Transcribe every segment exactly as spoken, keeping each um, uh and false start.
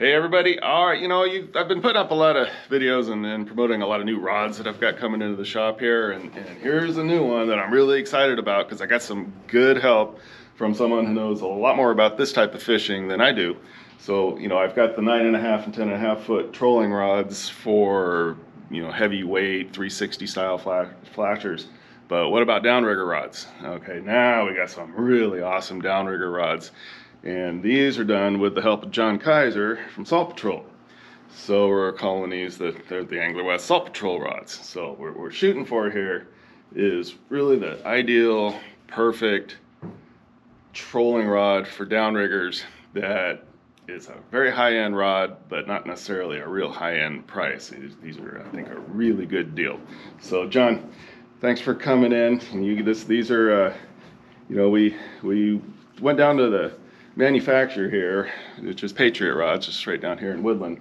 Hey everybody, all right, you know, you, I've been putting up a lot of videos and, and promoting a lot of new rods that I've got coming into the shop here, and, and here's a new one that I'm really excited about because I got some good help from someone who knows a lot more about this type of fishing than I do. So, you know, I've got the nine and a half and ten and a half foot trolling rods for, you know, heavyweight three sixty style flash, flashers. But what about downrigger rods? Okay, now we got some really awesome downrigger rods. And these are done with the help of John Kaiser from Salt Patrol. So we're calling these the, they're the Angler West Salt Patrol rods. So what we're, we're shooting for here is really the ideal, perfect trolling rod for downriggers that is a very high-end rod, but not necessarily a real high-end price. These, these are, I think, a really good deal. So John, thanks for coming in. And you, this, these are, uh, you know, we we went down to the manufacturer here, which is Patriot Rods, just right down here in Woodland,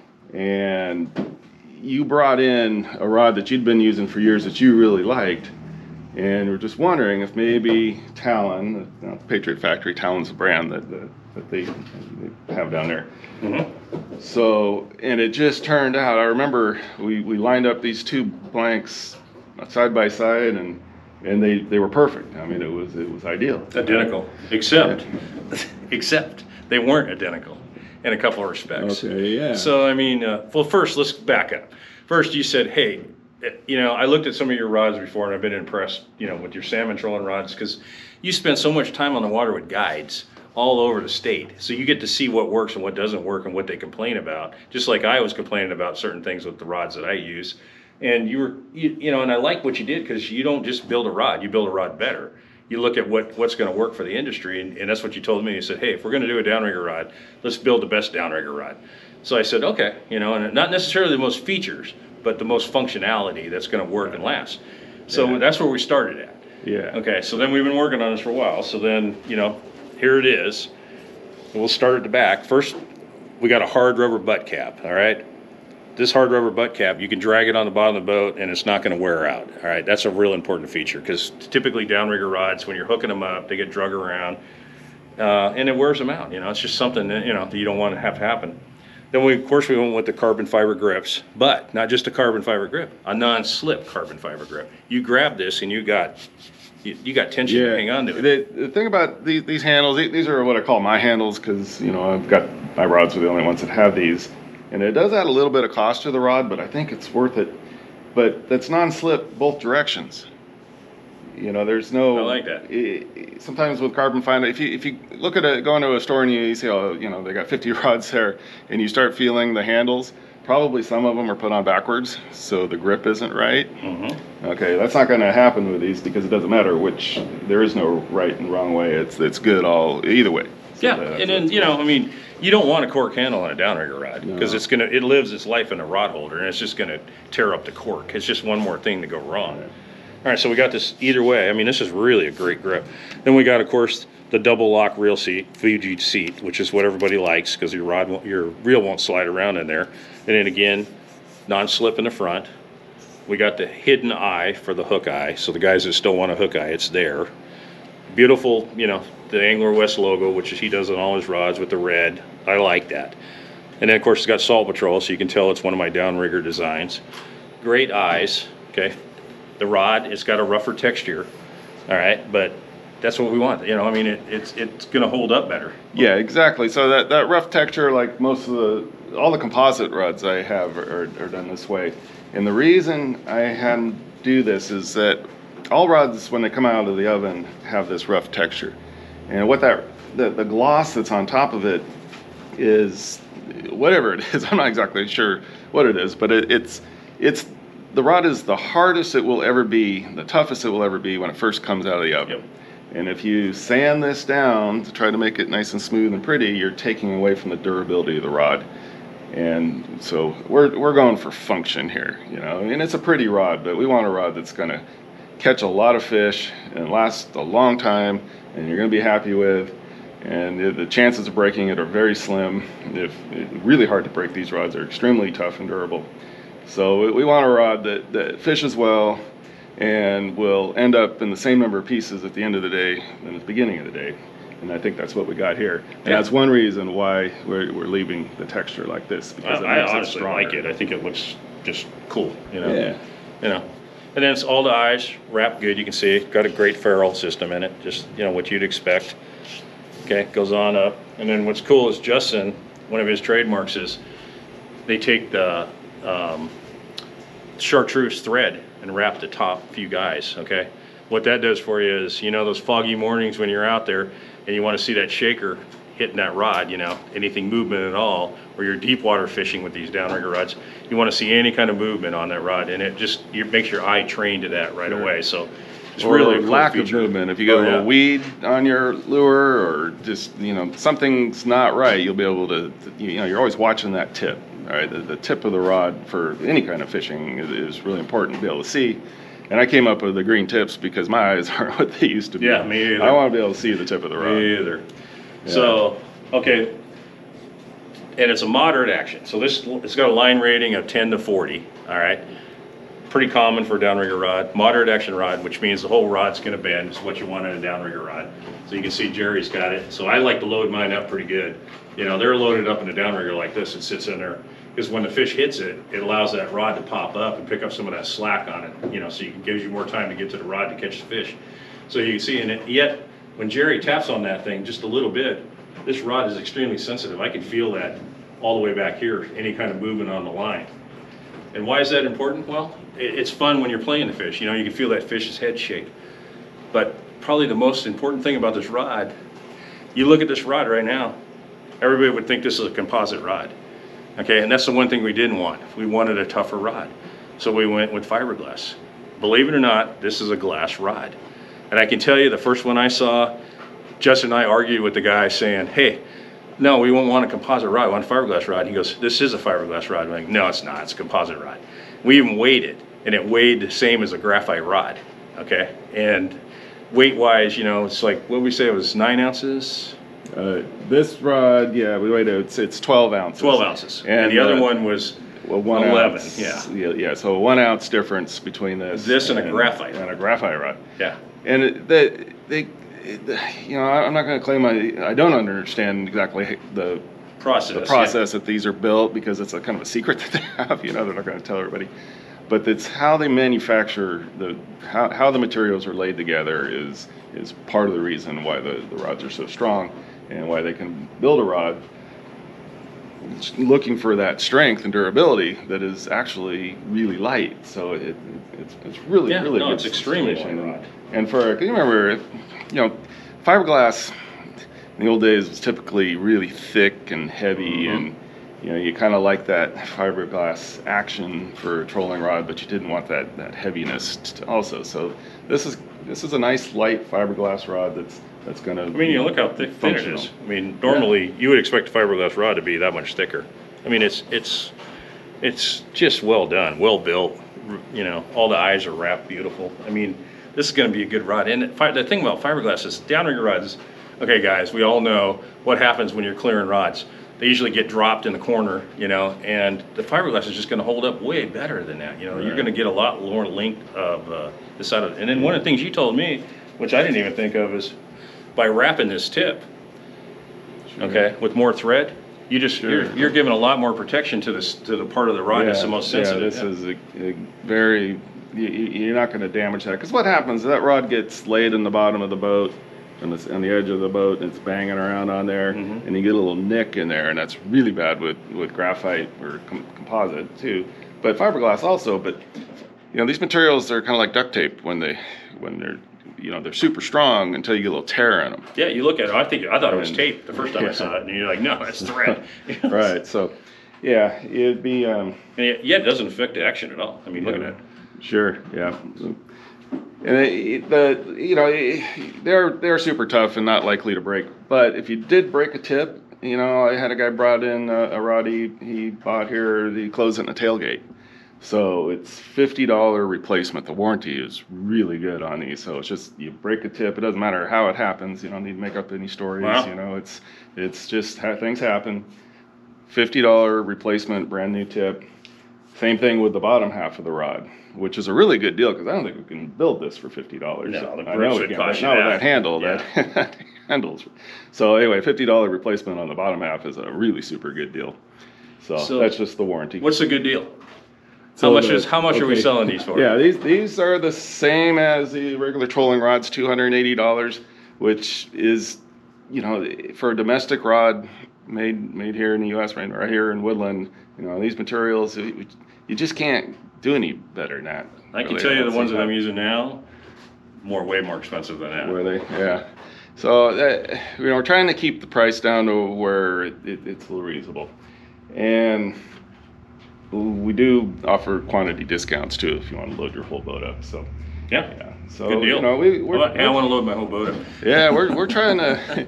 and you brought in a rod that you'd been using for years that you really liked, and we're just wondering if maybe Talon, the Patriot Factory, Talon's a brand that, that, that they, they have down there. Mm-hmm. So, and it just turned out, I remember we, we lined up these two blanks side by side, and and they, they were perfect. I mean, it was it was ideal. Identical, except yeah. except they weren't identical in a couple of respects. Okay, yeah. So I mean, uh, well, first let's back up. First, you said, hey, you know, I looked at some of your rods before, and I've been impressed, you know, with your salmon trolling rods because you spend so much time on the water with guides all over the state, so you get to see what works and what doesn't work and what they complain about. Just like I was complaining about certain things with the rods that I use. And you were, you, you know, and I like what you did because you don't just build a rod, you build a rod better. You look at what, what's going to work for the industry, and, and that's what you told me. You said, hey, if we're going to do a downrigger rod, let's build the best downrigger rod. So I said, okay, you know, and not necessarily the most features, but the most functionality that's going to work and last. So yeah. That's where we started at. Yeah. Okay, so then we've been working on this for a while. So then, you know, here it is. We'll start at the back. First, we got a hard rubber butt cap, all right? This hard rubber butt cap, you can drag it on the bottom of the boat and it's not going to wear out. All right, that's a real important feature because typically downrigger rods, when you're hooking them up, they get drug around uh, and it wears them out. You know, it's just something that, you know, that you don't want to have happen. Then we, of course, we went with the carbon fiber grips, but not just a carbon fiber grip, a non-slip carbon fiber grip. You grab this and you got you, you got tension yeah. to hang on to it. The, the thing about these, these handles, these are what I call my handles because, you know, I've got my rods are the only ones that have these. And it does add a little bit of cost to the rod, but I think it's worth it. But that's non-slip both directions. You know, there's no. I like that. It, sometimes with carbon fiber, if you if you look at a go into a store and you, you see, oh, you know, they got fifty rods there, and you start feeling the handles, probably some of them are put on backwards, so the grip isn't right. Mm-hmm. Okay, that's not going to happen with these because it doesn't matter which. There is no right and wrong way. It's it's good all either way. So yeah, and then you know, I mean, you don't want a cork handle on a downrigger rod because no. it's gonna it lives its life in a rod holder and it's just gonna tear up the cork. It's just one more thing to go wrong. Right. All right, so we got this either way. I mean, this is really a great grip. Then we got, of course, the double lock reel seat, Fuji seat, which is what everybody likes because your rod, won't, your reel won't slide around in there. And then again, non-slip in the front. We got the hidden eye for the hook eye, so the guys that still want a hook eye, it's there. Beautiful, you know, the Angler West logo, which he does on all his rods with the red. I like that. And then, of course, it's got Salt Patrol, so you can tell it's one of my downrigger designs. Great eyes, okay. The rod, it's got a rougher texture, all right, but that's what we want. You know, I mean, it, it's it's going to hold up better. Yeah, exactly. So that, that rough texture, like most of the, all the composite rods I have are, are done this way. And the reason I had them do this is that all rods, when they come out of the oven, have this rough texture. And what that, the, the gloss that's on top of it is, whatever it is, I'm not exactly sure what it is, but it, it's, it's, the rod is the hardest it will ever be, the toughest it will ever be when it first comes out of the oven. Yep. And if you sand this down to try to make it nice and smooth and pretty, you're taking away from the durability of the rod. And so we're, we're going for function here, you know, and it's a pretty rod, but we want a rod that's going to catch a lot of fish and last a long time and you're going to be happy with, and the, the chances of breaking it are very slim. If it's really hard to break, these rods are extremely tough and durable. So we, we want a rod that, that fishes well and will end up in the same number of pieces at the end of the day than at the beginning of the day. And I think that's what we got here. And Yeah. that's one reason why we're, we're leaving the texture like this. Because I, it I makes honestly it like stronger. it. I think it looks just cool, you know? Yeah. You know, and then it's all the eyes wrapped good. You can see it got a great ferrule system in it. Just, you know, what you'd expect. Okay, goes on up. And then what's cool is Justin, one of his trademarks is they take the um, chartreuse thread and wrap the top few guys, okay? What that does for you is, you know, those foggy mornings when you're out there and you want to see that shaker hitting that rod, you know, anything movement at all, or you're deep water fishing with these downrigger rods, you want to see any kind of movement on that rod, and it just it makes your eye trained to that right Sure. away. So it's Or really a cool lack feature. of movement. If you get Oh, a little yeah. weed on your lure, or just, you know, something's not right, you'll be able to, you know, you're always watching that tip, all right? The, the tip of the rod for any kind of fishing is, is really important to be able to see. And I came up with the green tips because my eyes aren't what they used to be. Yeah, me either. I want to be able to see the tip of the rod. Me either. So, okay, and it's a moderate action. So this, it's got a line rating of ten to forty, all right? Pretty common for a downrigger rod. Moderate action rod, which means the whole rod's gonna bend, is what you want in a downrigger rod. So you can see Jerry's got it. So I like to load mine up pretty good. You know, they're loaded up in a downrigger like this. It sits in there, because when the fish hits it, it allows that rod to pop up and pick up some of that slack on it, you know, so you can gives you more time to get to the rod to catch the fish. So you can see in it, yet when Jerry taps on that thing just a little bit, this rod is extremely sensitive. I can feel that all the way back here, any kind of movement on the line. And why is that important? Well, it, it's fun when you're playing the fish. You know, you can feel that fish's head shake. But probably the most important thing about this rod, you look at this rod right now, everybody would think this is a composite rod. Okay, and that's the one thing we didn't want. We wanted a tougher rod. So we went with fiberglass. Believe it or not, this is a glass rod. And I can tell you, the first one I saw, Justin and I argued with the guy saying, hey, no, we won't want a composite rod, we want a fiberglass rod. He goes, this is a fiberglass rod. I'm like, no, it's not, it's a composite rod. We even weighed it, and it weighed the same as a graphite rod, okay? And weight-wise, you know, it's like, what did we say, it was nine ounces? Uh, this rod, yeah, we weighed it, it's, it's twelve ounces. twelve ounces. And, And, the other uh, one was Well, one eleven, ounce, yeah. yeah. Yeah, so a one ounce difference between this. This and a graphite. And a graphite rod. Yeah. And it, they, they, it, you know, I'm not going to claim I, I don't understand exactly the Process. the process that these are built, because it's a kind of a secret that they have. You know, they're not going to tell everybody. But it's how they manufacture the how, how the materials are laid together is is part of the reason why the, the rods are so strong, and why they can build a rod looking for that strength and durability that is actually really light. So it, it's, it's really, Yeah, really no, good it's extremely situation. light rod. And for, can you remember, you know, fiberglass in the old days was typically really thick and heavy, Mm-hmm. and you know, you kind of like that fiberglass action for a trolling rod, but you didn't want that, that heaviness to also. So this is this is a nice light fiberglass rod that's that's going to. I mean, you look how thick thin it functional. is. I mean, normally you would expect a fiberglass rod to be that much thicker. I mean, it's it's it's just well done, well built. You know, all the eyes are wrapped beautiful. I mean, this is going to be a good rod. And the, the thing about fiberglass is downrigger rods. Okay, guys, we all know what happens when you're clearing rods. They usually get dropped in the corner, you know, and the fiberglass is just going to hold up way better than that. You know, Right. you're going to get a lot more length of uh, the side of it. And then one of the things you told me, which I didn't even think of, is by wrapping this tip, Sure. okay, with more thread, you just Sure. you're, you're giving a lot more protection to this to the part of the rod that's the most sensitive. Yeah, this is a, a very, you, you- you're not going to damage that. Because what happens, that rod gets laid in the bottom of the boat, and it's on the edge of the boat, and it's banging around on there, Mhm. and you get a little nick in there, and that's really bad with, with graphite or com- composite too. But fiberglass also, but you know, these materials, they're kind of like duct tape when they, when they're, you know, they're super strong until you get a little tear in them. Yeah, you look at it. I think I thought it was And- tape the first time I yeah. saw it, and you're like, no, it's thread. Right, so, yeah, it'd be, um, And yet, yeah, it doesn't affect the action at all. I mean, look at Yeah. that. Sure, yeah. And it, the you know they're they're super tough and not likely to break. But if you did break a tip, you know, I had a guy brought in a, a rod he, he bought here. He closed it in the tailgate, so it's fifty dollar replacement. The warranty is really good on these. So it's just you break a tip. It doesn't matter how it happens. You don't need to make up any stories. Wow. You know, it's it's just how things happen. fifty dollar replacement, brand new tip. Same thing with the bottom half of the rod, which is a really good deal because I don't think we can build this for fifty dollars. No, the I grips know we would can, cost but you not with that. that handle. Yeah. That handles. So anyway, fifty dollar replacement on the bottom half is a really super good deal. So, so that's just the warranty. What's a good deal? So how much the, is how much okay. are we selling these for? Yeah, these these are the same as the regular trolling rods, two hundred eighty dollars, which is, you know, for a domestic rod made made here in the U S, right, right here in Woodland. You know, these materials, you just can't do any better than that. I can really. tell you the ones that I'm using now, more way more expensive than that. Were they? Yeah. So that, you know, we're trying to keep the price down to where it, it, it's a little reasonable, and we do offer quantity discounts too if you want to load your whole boat up. So yeah, yeah. So good deal. You know, we we're, well, I want to load my whole boat up. Yeah, we're we're trying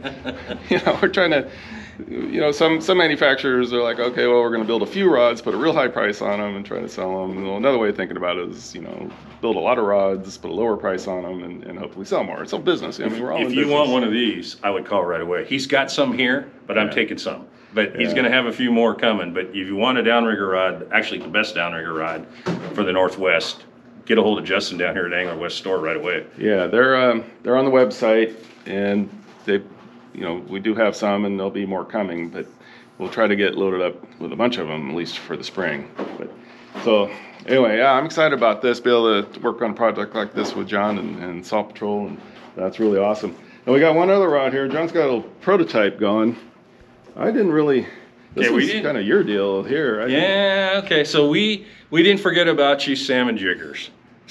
to, you know, we're trying to, you know, some some manufacturers are like, okay, well, we're going to build a few rods, put a real high price on them, and try to sell them. Well, another way of thinking about it is, you know, build a lot of rods, put a lower price on them, and, and hopefully sell more. It's all business. I mean, we're all if in you business. want one of these, I would call right away. He's got some here, but I'm yeah. taking some. But he's yeah. going to have a few more coming. But if you want a downrigger rod, actually the best downrigger rod for the Northwest, get a hold of Justin down here at Angler West store right away. Yeah, they're um, they're on the website, and they, you know, we do have some, and there'll be more coming. But we'll try to get loaded up with a bunch of them, at least for the spring. But so anyway, yeah, I'm excited about this. Be able to work on a project like this with John and, and Salt Patrol, and that's really awesome. And we got one other rod here. John's got a little prototype going. I didn't really. This yeah, was kind of your deal here. I yeah. Okay. So we we didn't forget about you, salmon jiggers.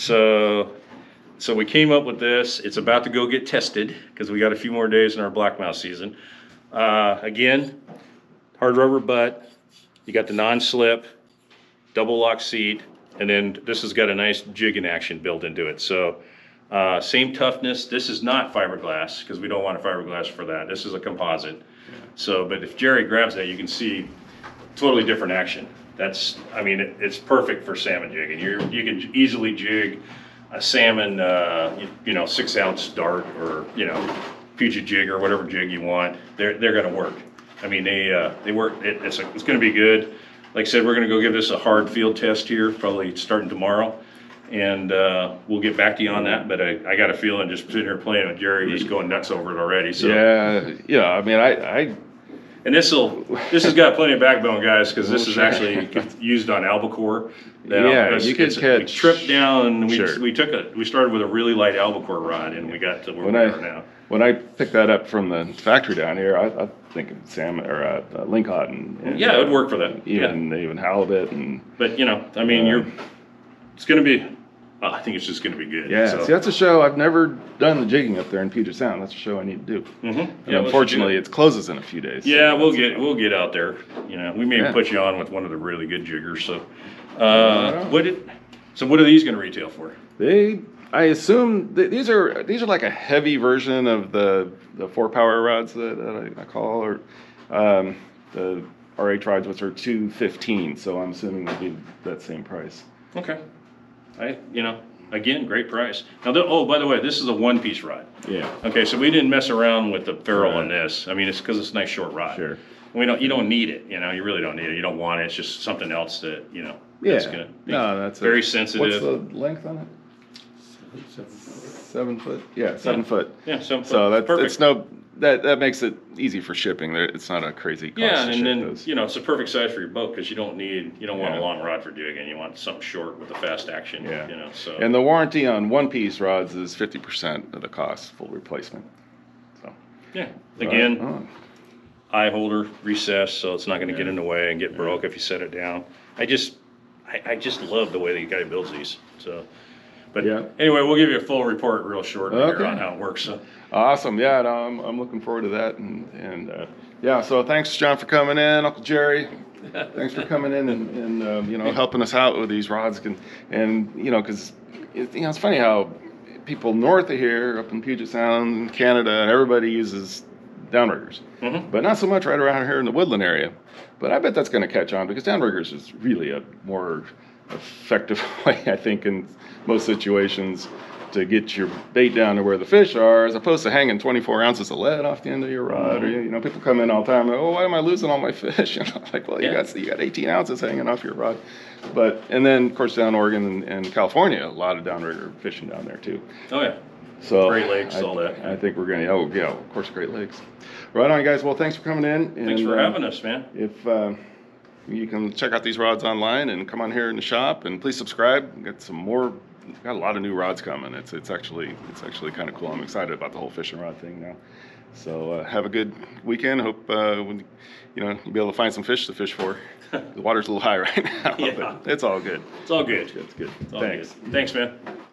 So so we came up with this. It's about to go get tested because we got a few more days in our blackmouth season. Uh, again, hard rubber butt. You got the non-slip, double lock seat, and then this has got a nice jigging action built into it. So uh, same toughness. This is not fiberglass because we don't want a fiberglass for that. This is a composite. So, but if Jerry grabs that, you can see totally different action. That's, I mean, it, it's perfect for salmon jigging. You you can easily jig a salmon, uh, you, you know, six ounce dart or you know, Fuji jig or whatever jig you want. They're they're going to work. I mean, they uh, they work. It, it's a, it's going to be good. Like I said, we're going to go give this a hard field test here, probably starting tomorrow, and uh, we'll get back to you on that. But I, I got a feeling just sitting here playing with Jerry, he's going nuts over it already. So yeah, yeah. I mean, I. I And this will, this has got plenty of backbone, guys, because this is actually used on albacore. Now, yeah, you can catch. We tripped down. We sure. we took a we started with a really light albacore rod, and we got to where when we I, are now. When I picked that up from the factory down here, I, I think of salmon or uh, uh, lingcod and, and yeah, it would work for that. Even yeah. even halibut and. But you know, I mean, um, you're. It's going to be. Oh, I think it's just going to be good. Yeah, so. see, that's a show I've never done the jigging up there in Puget Sound. That's a show I need to do. Mm-hmm. And yeah, unfortunately, it closes in a few days. Yeah, so we'll get we'll get out there. You know, we may yeah. put you on with one of the really good jiggers. So, uh, what did? So, what are these going to retail for? They, I assume th these are these are like a heavy version of the the four power rods that, that I, I call, or um, the R H rods, which are two fifteen. So I'm assuming it'll be that same price. Okay, I you know. Again, great price. Now, the, oh, by the way, this is a one-piece rod. Yeah. Okay, so we didn't mess around with the ferrule right. in this. I mean, it's because it's a nice short rod. Sure. We don't. You don't need it. You know, you really don't need it. You don't want it. It's just something else that you know. Yeah. That's gonna be no, that's very a, sensitive. What's the length on it? Seven, seven foot. Yeah, seven yeah. foot. Yeah, seven foot. So that's perfect. It's no. That that makes it easy for shipping. There, it's not a crazy cost. Yeah, to and ship then those. you know it's a perfect size for your boat because you don't need you don't want Yeah. a long rod for jigging. You want something short with a fast action. Yeah. You know. So. And the warranty on one piece rods is fifty percent of the cost, full replacement. So. Yeah. Again, right. oh. eye holder recessed, so it's not going to Yeah. get in the way and get broke if you set it down. I just, I, I just love the way the guy builds these. So, but Yeah. anyway, we'll give you a full report real short Okay. here on how it works. So. Awesome. Yeah, no, I'm I'm looking forward to that. And and uh, yeah, so thanks, John, for coming in. Uncle Jerry, thanks for coming in and, and um, you know, helping us out with these rods. And, and you know, because it, you know, it's funny how people north of here, up in Puget Sound, Canada, everybody uses downriggers, Mm-hmm. but not so much right around here in the Woodland area. But I bet that's going to catch on because downriggers is really a more effective way, I think, in most situations to get your bait down to where the fish are, as opposed to hanging twenty-four ounces of lead off the end of your rod. Or, you know, people come in all the time, oh, why am I losing all my fish? You know, like, well, you Yeah. got you got eighteen ounces hanging off your rod. But and then, of course, down Oregon and, and California, a lot of downrigger fishing down there too. Oh yeah. So Great Lakes, I, all that. I think we're gonna. Oh yeah, of course, Great Lakes. Right on, guys. Well, thanks for coming in. And, Thanks for uh, having us, man. If uh, you can check out these rods online and come on here in the shop, and please subscribe. We've got some more. We've got a lot of new rods coming. It's it's actually it's actually kind of cool. I'm excited about the whole fishing rod thing now. So uh, have a good weekend. Hope uh, when, you know you'll be able to find some fish to fish for. The water's a little high right now, Yeah. but it's all good. It's all good. It's good. It's all Thanks. good. Thanks, man.